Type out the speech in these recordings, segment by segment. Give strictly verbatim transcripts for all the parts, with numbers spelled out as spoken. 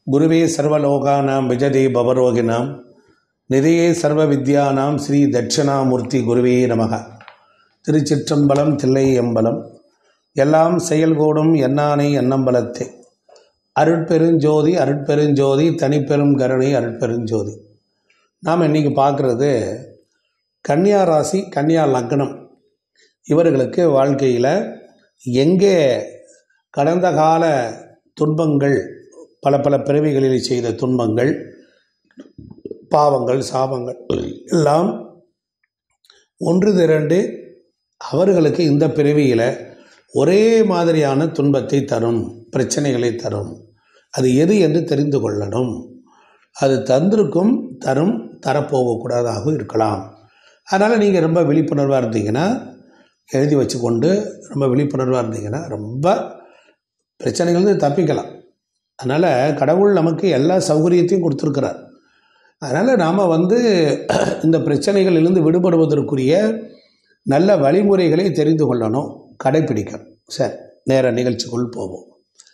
குருவே சர்வலோகானாம் விஜதே பவரோகினாம் நிதியே சர்வ வித்யானாம் ஸ்ரீ தட்சிணாமூர்த்தி குருவே நமக. திருச்சிற்றம்பலம் தில்லை எம்பலம் எல்லாம் செயல்கூடும் எண்ணானை எண்ணம்பலத்தே அருட்பெருஞ்சோதி அருட்பெருஞ்சோதி தனிப்பெரும் கருணை அருட்பெருஞ்சோதி. நாம் இன்றைக்கி பார்க்குறது கன்னியா ராசி கன்னியா லக்னம். இவர்களுக்கு வாழ்க்கையில் எங்கே கடந்த கால துன்பங்கள், பல பல பிறவிகளில் செய்த துன்பங்கள், பாவங்கள், சாபங்கள் எல்லாம் ஒன்று திரண்டு அவர்களுக்கு இந்த பிறவியில் ஒரே மாதிரியான துன்பத்தை தரும், பிரச்சனைகளை தரும். அது எது என்று தெரிந்து கொள்ளணும். அது தந்திருக்கும், தரும், தரப்போகக்கூடாதாக இருக்கலாம். அதனால் நீங்கள் ரொம்ப விழிப்புணர்வாக இருந்தீங்கன்னா, எழுதி வச்சுக்கொண்டு ரொம்ப விழிப்புணர்வாக இருந்தீங்கன்னா ரொம்ப பிரச்சனைகள்னு தப்பிக்கலாம். அதனால் கடவுள் நமக்கு எல்லா சௌகரியத்தையும் கொடுத்துருக்கிறார். அதனால் நாம் வந்து இந்த பிரச்சனைகளிலிருந்து விடுபடுவதற்குரிய நல்ல வழிமுறைகளை தெரிந்து கொள்ளணும், கடைப்பிடிக்கணும். சரி, நேர நிகழ்ச்சிக்குள் போவோம்.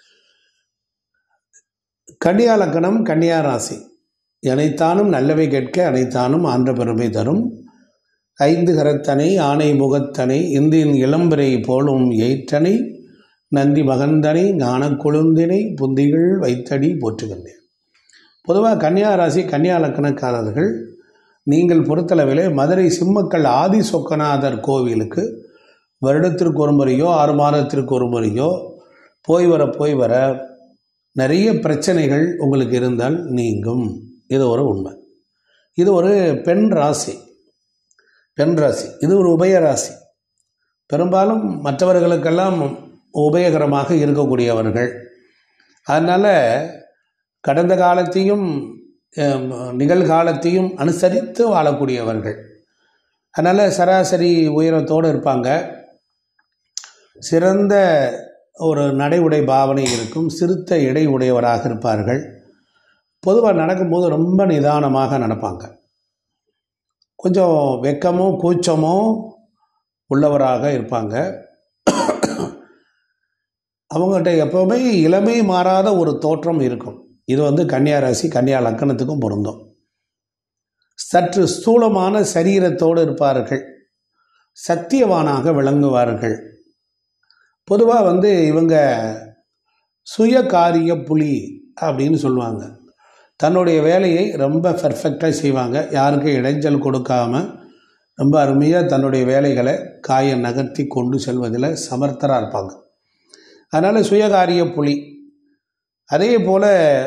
கன்னியா லக்னம் கன்னியா ராசி. அனைத்தானும் நல்லவை கேட்க அனைத்தானும் ஆன்ற பெருமை தரும். ஐந்து கரத்தனை ஆணை முகத்தனை இந்தின் இளம்பிரை போலும் எயிற்றனை நந்தி மகந்தனை ஞான கொழுந்தினை புந்திகள் வைத்தடி போற்றுகின்றேன். பொதுவாக கன்னியா ராசி கன்னியா லக்னக்காரர்கள் நீங்கள் பொறுத்தளவிலே மதுரை சிம்மக்கல் ஆதி சொக்கநாதர் கோவிலுக்கு வருடத்திற்கு ஒரு முறையோ ஆறு மாதத்திற்கு ஒரு முறையோ போய் வர போய் வர நிறைய பிரச்சனைகள் உங்களுக்கு இருந்தால் நீங்கும். இது ஒரு உண்மை. இது ஒரு பெண் ராசி. பெண் ராசி இது ஒரு உபய ராசி. பெரும்பாலும் மற்றவர்களுக்கெல்லாம் உபயோகரமாக இருக்கக்கூடியவர்கள். அதனால் கடந்த காலத்தையும் நிகழ்காலத்தையும் அனுசரித்து வாழக்கூடியவர்கள். அதனால் சராசரி உயரத்தோடு இருப்பாங்க. சிறந்த ஒரு நடை உடை பாவனை இருக்கும். சிறுத்த இடை உடையவராக இருப்பார்கள். பொதுவாக நடக்கும்போது ரொம்ப நிதானமாக நடப்பாங்க. கொஞ்சம் வெக்கமோ கூச்சமோ உள்ளவராக இருப்பாங்க. அவங்கள்ட்ட எப்போவுமே இளமை மாறாத ஒரு தோற்றம் இருக்கும். இது வந்து கன்னியா ராசி கன்னியா லக்னத்துக்கும் பொருந்தும். சற்று ஸ்தூலமான சரீரத்தோடு இருப்பார்கள். சத்தியவானாக விளங்குவார்கள். பொதுவாக வந்து இவங்க சுயகாரிய புலி அப்படின்னு சொல்லுவாங்க. தன்னுடைய வேலையை ரொம்ப பர்ஃபெக்டாக செய்வாங்க. யாருக்கும் இடைஞ்சல் கொடுக்காம ரொம்ப அருமையாக தன்னுடைய வேலைகளை காய நகர்த்தி கொண்டு செல்வதில் சமர்த்தராக இருப்பாங்க. அதனால் சுயகாரிய புலி. அதே போல்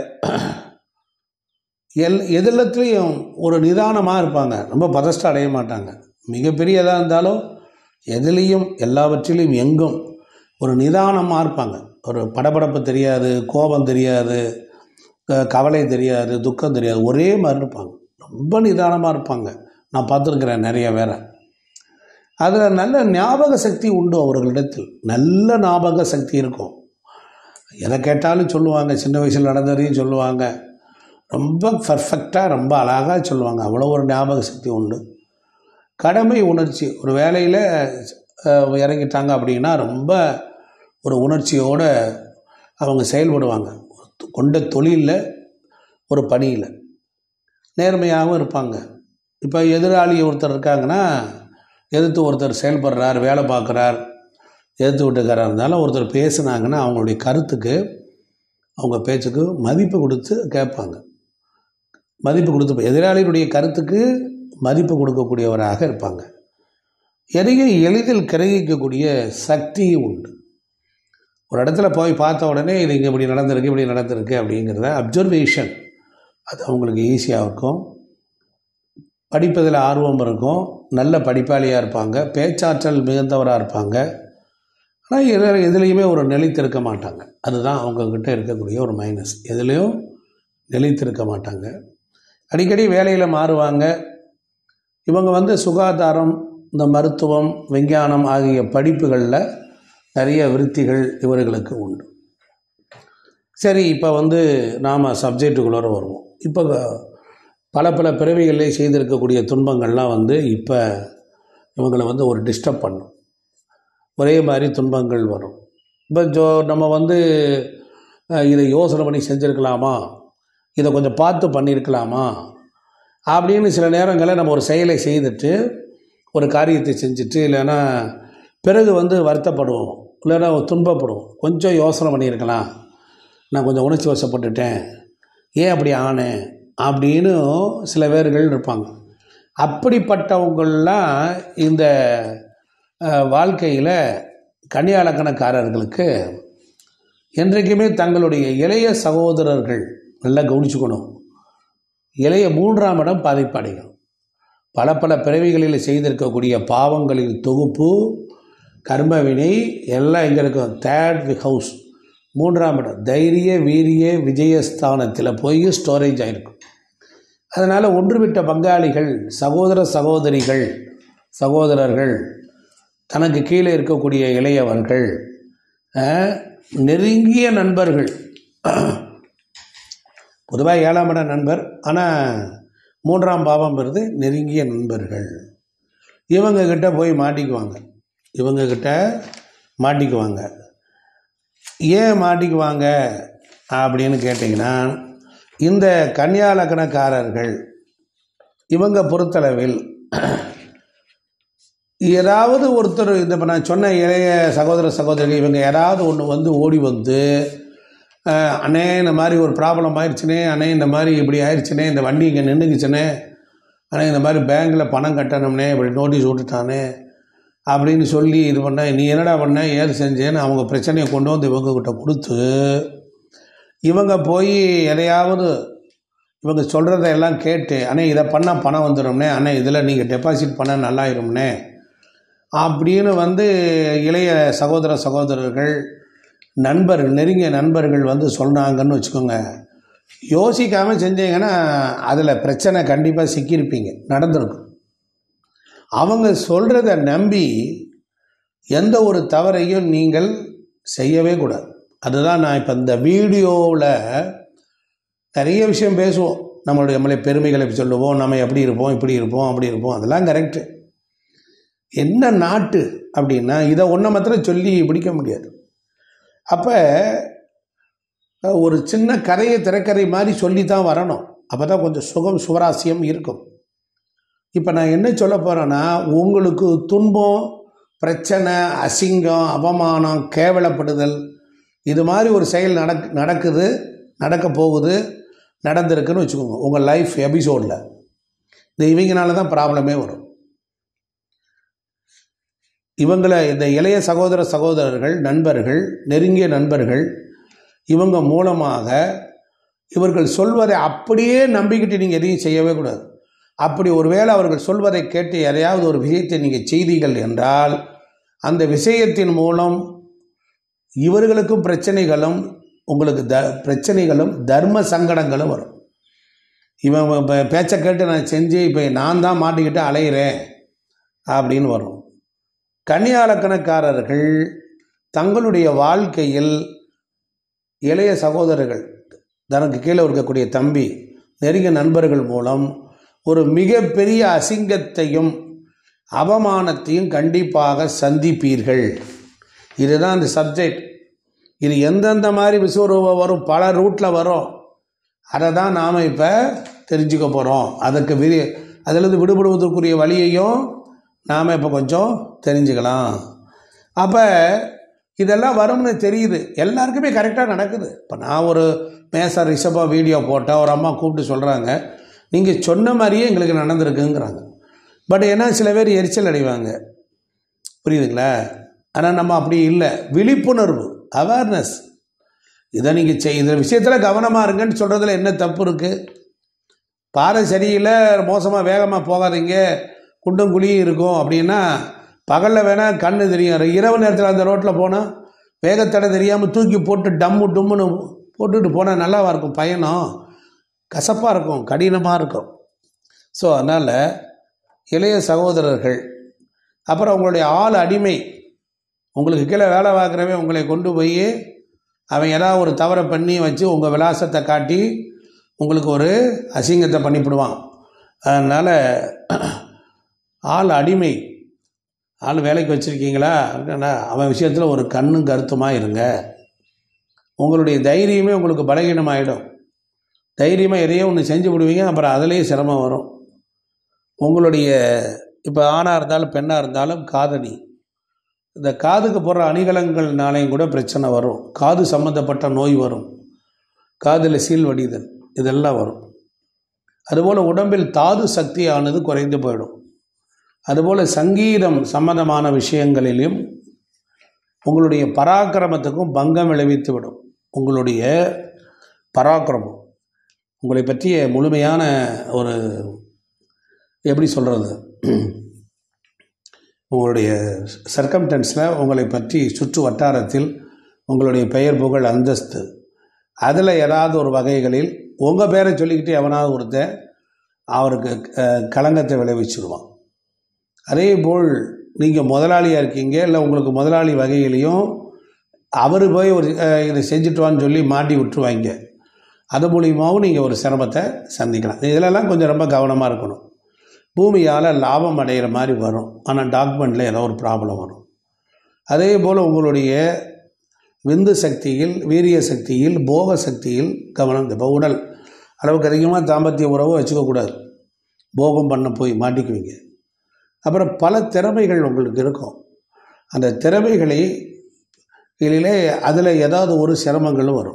எல் எதிலத்துலேயும் ஒரு நிதானமாக இருப்பாங்க. ரொம்ப பதஷ்டம் அடைய மாட்டாங்க. மிகப்பெரியதாக இருந்தாலும் எதுலேயும் எல்லாவற்றிலையும் எங்கும் ஒரு நிதானமாக இருப்பாங்க. ஒரு படபடப்பு தெரியாது, கோபம் தெரியாது, கவலை தெரியாது, துக்கம் தெரியாது, ஒரே மாதிரி இருப்பாங்க. ரொம்ப நிதானமாக இருப்பாங்க. நான் பார்த்துருக்குறேன் நிறைய பேரை. அதில் நல்ல ஞாபக சக்தி உண்டு அவர்களிடத்தில். நல்ல ஞாபக சக்தி இருக்கும். எதை கேட்டாலும் சொல்லுவாங்க. சின்ன வயசில் நடந்ததையும் சொல்லுவாங்க. ரொம்ப பர்ஃபெக்டாக ரொம்ப அழகாக சொல்லுவாங்க. அவ்வளோ ஒரு ஞாபக சக்தி உண்டு. கடமை உணர்ச்சி. ஒரு வேலையில் இறங்கிட்டாங்க அப்படின்னா ரொம்ப ஒரு உணர்ச்சியோடு அவங்க செயல்படுவாங்க. கொண்ட தொழிலில் ஒரு பணியில் நேர்மையாகவும் இருப்பாங்க. இப்போ எதிராளி ஒருத்தர் இருக்காங்கன்னா, எதிர்த்து ஒருத்தர் செயல்படுறார், வேலை பார்க்குறார், எதிர்த்து விட்டுக்காராக இருந்தாலும் ஒருத்தர் பேசுனாங்கன்னா அவங்களுடைய கருத்துக்கு, அவங்க பேச்சுக்கு மதிப்பு கொடுத்து கேட்பாங்க. மதிப்பு கொடுத்து எதிராளியுடைய கருத்துக்கு மதிப்பு கொடுக்கக்கூடியவராக இருப்பாங்க. எதையும் எளிதில் கிரகிக்கக்கூடிய சக்தியும் உண்டு. ஒரு இடத்துல போய் பார்த்த உடனே இது இங்கே இப்படி நடந்திருக்கு இப்படி நடந்திருக்கு அப்படிங்கிறத அப்சர்வேஷன் அது அவங்களுக்கு ஈஸியாக இருக்கும். படிப்பதில் ஆர்வம் இருக்கும். நல்ல படிப்பாளியாக இருப்பாங்க. பேச்சாற்றல் மிகுந்தவராக இருப்பாங்க. ஆனால் எது எதுலேயுமே ஒரு நிலைத்திருக்க மாட்டாங்க. அதுதான் அவங்கக்கிட்ட இருக்கக்கூடிய ஒரு மைனஸ். எதுலேயும் நிலைத்திருக்க மாட்டாங்க. அடிக்கடி வேலையில் மாறுவாங்க. இவங்க வந்து சுகாதாரம், இந்த மருத்துவம், விஞ்ஞானம் ஆகிய படிப்புகளில் நிறைய விருத்திகள் இவர்களுக்கு உண்டு. சரி, இப்போ வந்து நாம் சப்ஜெக்டுக்குள்ளே வருவோம். இப்போ பல பல பிறவிகளிலே செய்திருக்கக்கூடிய துன்பங்கள்லாம் வந்து இப்போ இவங்களை வந்து ஒரு டிஸ்டர்ப் பண்ணும். ஒரே மாதிரி துன்பங்கள் வரும். இப்போ ஜோ நம்ம வந்து இதை யோசனை பண்ணி செஞ்சுருக்கலாமா இதை கொஞ்சம் பார்த்து பண்ணியிருக்கலாமா அப்படின்னு சில நேரங்களில் நம்ம ஒரு செயலை செய்துட்டு ஒரு காரியத்தை செஞ்சுட்டு இல்லைன்னா பிறகு வந்து வருத்தப்படுவோம், இல்லைன்னா துன்பப்படுவோம். கொஞ்சம் யோசனை பண்ணியிருக்கலாம், நான் கொஞ்சம் உணர்ச்சி வசப்பட்டுட்டேன், ஏன் அப்படி ஆனேன் அப்படின்னு சில பேர்கள் இருப்பாங்க. அப்படிப்பட்டவங்கள்லாம் இந்த வாழ்க்கையில் கன்னியா லக்னக்காரர்களுக்கு என்றைக்குமே தங்களுடைய இளைய சகோதரர்கள் நல்லா கவனிச்சுக்கணும். இளைய மூன்றாம் இடம் பாதிப்படையும். பல பல பிறவிகளில் செய்திருக்கக்கூடிய பாவங்களின் தொகுப்பு கர்மவினை எல்லாம் எங்கே இருக்கும்? தேர்ட் ஹவுஸ், மூன்றாம் இடம், தைரிய வீரிய விஜயஸ்தானத்தில் போய் ஸ்டோரேஜ் ஆகிருக்கும். அதனால் ஒன்றுவிட்ட பங்காளிகள், சகோதர சகோதரிகள், சகோதரர்கள், தனக்கு கீழே இருக்கக்கூடிய இளையவர்கள், நெருங்கிய நண்பர்கள், பொதுவாக ஏழாம் இட நண்பர், ஆனால் மூன்றாம் பாவம் வருது நெருங்கிய நண்பர்கள், இவங்கக்கிட்ட போய் மாட்டிக்குவாங்க. இவங்கக்கிட்ட மாட்டிக்குவாங்க. ஏன் மாட்டிக்குவாங்க அப்படின்னு கேட்டிங்கன்னா, இந்த கன்னியா லக்னக்காரர்கள் இவங்க பொறுத்தளவில் ஏதாவது ஒருத்தர், இந்த இப்போ நான் சொன்ன இளைய சகோதர சகோதரிகள் இவங்க யாராவது ஒன்று வந்து ஓடி வந்து, அண்ணே இந்த மாதிரி ஒரு ப்ராப்ளம் ஆயிடுச்சுனே, அண்ணே இந்த மாதிரி இப்படி ஆயிடுச்சுனே, இந்த வண்டி இங்கே நின்றுக்குச்சுனே, அண்ணே இந்த மாதிரி பேங்கில் பணம் கட்டணும்னே, இப்படி நோட்டீஸ் விட்டுட்டானே அப்படின்னு சொல்லி இது பண்ண, நீ என்னடா பண்ண, ஏது செஞ்சேன்னு அவங்க பிரச்சனையை கொண்டு வந்து இவங்கக்கிட்ட கொடுத்து, இவங்க போய் எதையாவது இவங்க சொல்கிறத எல்லாம் கேட்டு, அண்ணே இதை பண்ணால் பணம் வந்துடும்னே, அண்ணே இதில் நீங்கள் டெபாசிட் பண்ண நல்லாயிரும்னே அப்படின்னு வந்து இளைய சகோதர சகோதரர்கள், நண்பர்கள், நெருங்கிய நண்பர்கள் வந்து சொன்னாங்கன்னு வச்சுக்கோங்க. யோசிக்காமல் செஞ்சீங்கன்னா அதில் பிரச்சனை கண்டிப்பாக சிக்கியிருப்பீங்க, நடந்திருக்கும். அவங்க சொல்கிறத நம்பி எந்த ஒரு தவறையும் நீங்கள் செய்யவே கூடாது. அதுதான் நான் இப்போ இந்த வீடியோவில் நிறைய விஷயம் பேசுவோம். நம்மளுடைய நம்மளை பெருமைகளை சொல்லுவோம், நம்ம எப்படி இருப்போம், இப்படி இருப்போம், அப்படி இருப்போம், அதெல்லாம் கரெக்டு. என்ன நாட்டு அப்படின்னா இதை ஒன்றை மாத்திரம் சொல்லி பிடிக்க முடியாது. அப்போ ஒரு சின்ன கரையை திரைக்கரை மாதிரி சொல்லி தான் வரணும். அப்போ தான் கொஞ்சம் சுகம் சுவராசியம் இருக்கும். இப்போ நான் என்ன சொல்ல போகிறேன்னா, உங்களுக்கு துன்பம், பிரச்சனை, அசிங்கம், அவமானம், கேவலப்படுதல், இது மாதிரி ஒரு செயல் நடக் நடக்குது நடக்க போகுது, நடந்திருக்குன்னு வச்சுக்கோங்க. உங்கள் லைஃப் எபிசோடில் இந்த இவங்கனால தான் ப்ராப்ளமே வரும். இவங்களை இந்த இளைய சகோதர சகோதரர்கள், நண்பர்கள், நெருங்கிய நண்பர்கள், இவங்க மூலமாக இவர்கள் சொல்வதை அப்படியே நம்பிக்கிட்டு நீங்கள் எதையும் செய்யவே கூடாது. அப்படி ஒருவேளை அவர்கள் சொல்வதை கேட்டு எதையாவது ஒரு விஷயத்தை நீங்கள் செய்தீர்கள் என்றால், அந்த விஷயத்தின் மூலம் இவர்களுக்கும் பிரச்சனைகளும், உங்களுக்கு த பிரச்சனைகளும் தர்ம சங்கடங்களும் வரும். இவன் இப்போ பேச்சை கேட்டு நான் செஞ்சு இப்போ நான் தான் மாட்டிக்கிட்டு அலையிறேன் அப்படின்னு வரும். கன்னியா லக்னக்காரர்கள் தங்களுடைய வாழ்க்கையில் இளைய சகோதரர்கள், தனக்கு கீழே இருக்கக்கூடிய தம்பி, நெருங்கிய நண்பர்கள் மூலம் ஒரு மிகப்பெரிய அசிங்கத்தையும் அவமானத்தையும் கண்டிப்பாக சந்திப்பீர்கள். இதுதான் இந்த சப்ஜெக்ட். இது எந்தெந்த மாதிரி விஸ்வரூபம் வரும், பல ரூட்டில் வரும். அதை தான் நாம் இப்போ தெரிஞ்சுக்க போகிறோம். அதுக்கு விரி அதிலிருந்து விடுபடுவதற்குரிய வழியையும் நாம் இப்போ கொஞ்சம் தெரிஞ்சுக்கலாம். அப்போ இதெல்லாம் வரும்னு தெரியுது, எல்லாருக்குமே கரெக்டாக நடக்குது. இப்போ நான் ஒரு மேச ரிஷபா வீடியோ போட்டால் ஒரு அம்மா கூப்பிட்டு சொல்கிறாங்க, நீங்கள் சொன்ன மாதிரியே எங்களுக்கு நடந்திருக்குங்கிறாங்க. பட் ஏன்னா சில பேர் எரிச்சல் அடைவாங்க, புரியுதுங்களா? ஆனால் நம்ம அப்படி இல்லை. விழிப்புணர்வு, அவேர்னஸ், இதை நீங்கள் செய் இந்த விஷயத்தில் கவனமாக இருங்கன்னு சொல்கிறதுல என்ன தப்பு இருக்குது? பாதை சரியில்லை, மோசமாக வேகமாக போகாதீங்க, குண்டும் குழியும் இருக்கும் அப்படின்னா பகலில் வேணால் கண்ணு தெரியும், இரவு நேரத்தில் அந்த ரோட்டில் போனால் வேகத்தடை தெரியாமல் தூக்கி போட்டு டம்மு டும்முன்னு போட்டுட்டு போனால் நல்லாவாக இருக்கும். பயணம் கசப்பாக இருக்கும், கடினமாக இருக்கும். ஸோ அதனால் இளைய சகோதரர்கள், அப்புறம் உங்களுடைய ஆள் அடிமை, உங்களுக்கு கீழே வேலை பார்க்குறவன் உங்களை கொண்டு போய் அவன் ஏதாவது ஒரு தவறை பண்ணி வச்சு உங்கள் விலாசத்தை காட்டி உங்களுக்கு ஒரு அசிங்கத்தை பண்ணிவிடுவான். அதனால் ஆள் அடிமை, ஆள் வேலைக்கு வச்சுருக்கீங்களா, அவன் விஷயத்தில் ஒரு கண்ணும் கருத்துமாக இருங்க. உங்களுடைய தைரியமே உங்களுக்கு பலகீனமாகிடும். தைரியமாக எதையோ ஒன்று செஞ்சு விடுவீங்க, அப்புறம் அதிலேயே சிரமம் வரும். உங்களுடைய இப்போ ஆணாக இருந்தாலும் பெண்ணாக இருந்தாலும் காதணி, இந்த காதுக்கு போடுற அணிகலன்கள்னாலையும் கூட பிரச்சனை வரும். காது சம்மந்தப்பட்ட நோய் வரும், காதில் சீல் வடிதல் இதெல்லாம் வரும். அதுபோல் உடம்பில் தாது சக்தியானது குறைந்து போயிடும். அதுபோல் சங்கீதம் சம்பந்தமான விஷயங்களிலும் உங்களுடைய பராக்கிரமத்துக்கும் பங்கம் விளைவித்து விடும். உங்களுடைய பராக்கிரமம், உங்களை பற்றிய முழுமையான ஒரு எப்படி சொல்கிறது, உங்களுடைய சர்க்கம்டன்ஸில் உங்களை பற்றி சுற்று வட்டாரத்தில் உங்களுடைய பெயர் புகழ் அந்தஸ்து, அதில் ஏதாவது ஒரு வகைகளில் உங்கள் பேரை சொல்லிக்கிட்டு எவனாவது ஒருத்தன் அவருக்கு களங்கத்தை விளைவிச்சிடுவான். அதே போல் நீங்கள் முதலாளியாக இருக்கீங்க, இல்லை உங்களுக்கு முதலாளி வகையிலையும் அவர் போய் ஒரு இதை செஞ்சுட்டுவான்னு சொல்லி மாட்டி விட்டுருவாங்க. அது மூலியமாகவும் நீங்கள் ஒரு சிரமத்தை சந்திக்கலாம். இதிலெல்லாம் கொஞ்சம் ரொம்ப கவனமாக இருக்கணும். பூமியால் லாபம் அடைகிற மாதிரி வரும், ஆனால் டாக்குமெண்ட்டில் ஏதோ ஒரு ப்ராப்ளம் வரும். அதே போல் உங்களுடைய விந்து சக்தியில், வீரிய சக்தியில், போக சக்தியில் கவனம். இப்போ உடல் அளவுக்கு அதிகமாக தாம்பத்திய உறவை வச்சுக்கக்கூடாது, போகம் பண்ண போய் மாட்டிக்குவீங்க. அப்புறம் பல திறமைகள் உங்களுக்கு இருக்கும், அந்த திறமைகளை இதிலே அதில் ஏதாவது ஒரு சிரமங்களும் வரும்.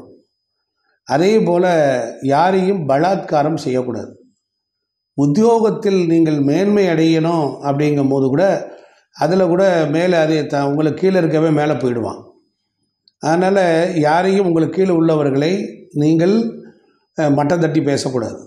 அதே போல் யாரையும் பலாத்காரம் செய்யக்கூடாது. உத்தியோகத்தில் நீங்கள் மேன்மை அடையணும் அப்படிங்கும் போது கூட அதில் கூட மேலே அதே த உங்களுக்கு கீழே இருக்கவே மேலே போயிடுவான். அதனால் யாரையும் உங்களுக்கு கீழே உள்ளவர்களை நீங்கள் மட்டம் தட்டி பேசக்கூடாது.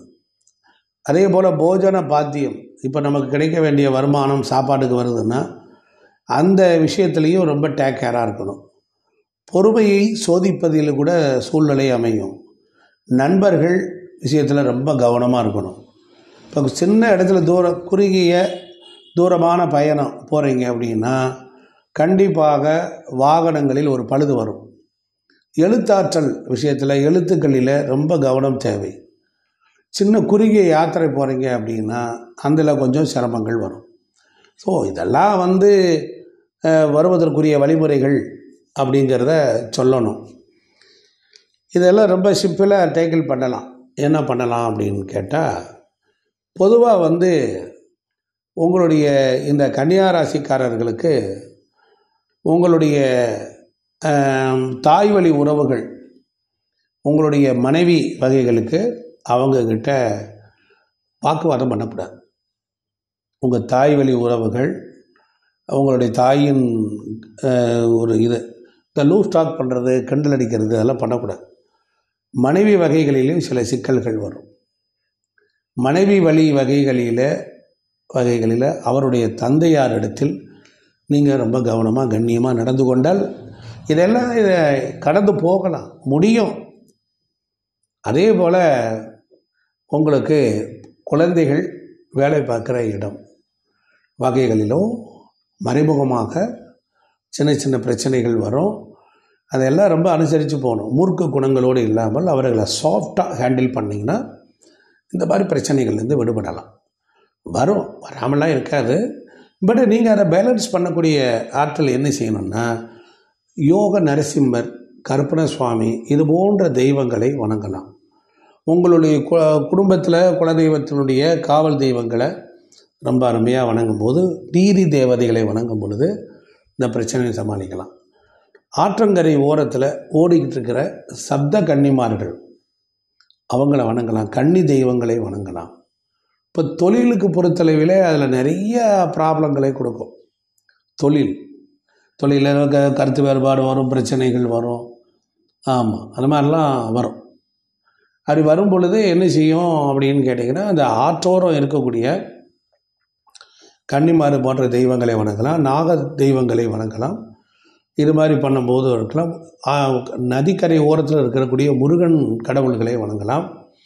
அதே போல் போஜன பாத்தியம், இப்போ நமக்கு கிடைக்க வேண்டிய வருமானம் சாப்பாட்டுக்கு வருதுன்னா அந்த விஷயத்துலேயும் ரொம்ப டேக் கேராக இருக்கணும். பொறுமையை சோதிப்பதில் கூட சூழ்நிலை அமையும். நண்பர்கள் விஷயத்தில் ரொம்ப கவனமாக இருக்கணும். இப்போ சின்ன இடத்துல தூர குறுகிய தூரமான பயணம் போகிறீங்க அப்படின்னா கண்டிப்பாக வாகனங்களில் ஒரு பழுது வரும். எழுத்தாற்றல் விஷயத்தில், எழுத்துக்களில் ரொம்ப கவனம் தேவை. சின்ன குறுகிய யாத்திரை போகிறீங்க அப்படின்னா அதில் கொஞ்சம் சிரமங்கள் வரும். ஸோ இதெல்லாம் வந்து வருவதற்குரிய வழிமுறைகள் அப்படிங்கிறத சொல்லணும். இதெல்லாம் ரொம்ப சிம்பிளாக டேக்கிள் பண்ணலாம். என்ன பண்ணலாம் அப்படின்னு கேட்டால், பொதுவாக வந்து உங்களுடைய இந்த கன்னியா ராசிக்காரர்களுக்கு உங்களுடைய தாய் வழி உறவுகள், உங்களுடைய மனைவி வகைகளுக்கு அவங்கக்கிட்ட வாக்குவாதம் பண்ணக்கூடாது. உங்கள் தாய் வழி உறவுகள், அவங்களுடைய தாயின் ஒரு இது இந்த லூஸ் டாக் பண்ணுறது, கிண்டல் அடிக்கிறது அதெல்லாம் பண்ணக்கூடாது. மனைவி வகைகளிலும் சில சிக்கல்கள் வரும். மனைவி வழி வகைகளில் வகைகளில் அவருடைய தந்தையார் இடத்தில் நீங்கள் ரொம்ப கவனமாக கண்ணியமாக நடந்து கொண்டால் இதெல்லாம் இதை கடந்து போகலாம், முடியும். அதே போல் உங்களுக்கு குழந்தைகள் வேலை பார்க்குற இடம் வகைகளிலும் மறைமுகமாக சின்ன சின்ன பிரச்சனைகள் வரும். அதெல்லாம் ரொம்ப அனுசரித்து போகணும். மூர்க்க குணங்களோடு இல்லாமல் அவர்களை சாஃப்டாக ஹேண்டில் பண்ணிங்கன்னா இந்த மாதிரி பிரச்சனைகள்லேருந்து விடுபடலாம். வரும், வராமலாம் இருக்காது. பட் நீங்கள் அதை பேலன்ஸ் பண்ணக்கூடிய ஆற்றல் என்ன செய்யணும்னா, யோக நரசிம்மர், கருப்பண சுவாமி இது போன்ற தெய்வங்களை வணங்கலாம். உங்களுடைய கு குடும்பத்தில் குலதெய்வத்தினுடைய காவல் தெய்வங்களை ரொம்ப அருமையாக வணங்கும் போது, நீதி தேவதைகளை வணங்கும் பொழுது இந்த பிரச்சனையை சமாளிக்கலாம். ஆற்றங்கரை ஓரத்தில் ஓடிக்கிட்டு இருக்கிற சப்த கன்னிமார்கள் அவங்கள வணங்கலாம். கன்னி தெய்வங்களை வணங்கலாம். இப்போ தொழிலுக்கு பொறுத்தளவிலே அதில் நிறைய ப்ராப்ளங்களை கொடுக்கும். தொழில் தொழிலில் க கருத்து வேறுபாடு வரும், பிரச்சனைகள் வரும். ஆமாம், அது மாதிரிலாம் வரும். அப்படி வரும் பொழுது என்ன செய்யும் அப்படின்னு கேட்டிங்கன்னா, அந்த ஆற்றோரம் இருக்கக்கூடிய கன்னிமாறு போன்ற தெய்வங்களை வணங்கலாம், நாக தெய்வங்களை வணங்கலாம். இது மாதிரி பண்ணும்போது இருக்கலாம். நதிக்கரை ஓரத்தில் இருக்கக்கூடிய முருகன் கடவுள்களை வணங்கலாம்.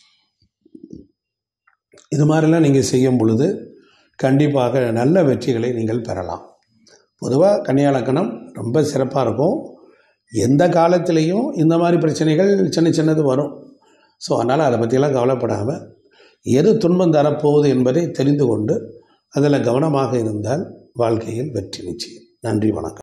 இது மாதிரிலாம் நீங்கள் செய்யும் பொழுது கண்டிப்பாக நல்ல வெற்றிகளை நீங்கள் பெறலாம். பொதுவாக கன்னியா லக்னம் ரொம்ப சிறப்பாக இருக்கும். எந்த காலத்திலையும் இந்த மாதிரி பிரச்சனைகள் சின்ன சின்னது வரும். ஸோ அதனால் அதை பற்றியெல்லாம் கவலைப்படாமல் எது துன்பம் தரப்போகுது என்பதை தெரிந்து கொண்டு அதில் கவனமாக இருந்தால் வாழ்க்கையில் வெற்றி நிச்சயம். நன்றி, வணக்கம்.